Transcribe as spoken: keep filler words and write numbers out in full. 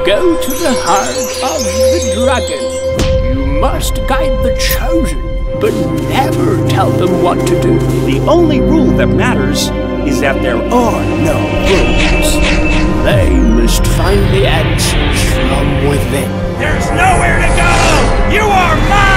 Go to the heart of the dragon. You must guide the chosen, but never tell them what to do. The only rule that matters is that there are no rules. They must find the answers from within. There's nowhere to go! You are mine!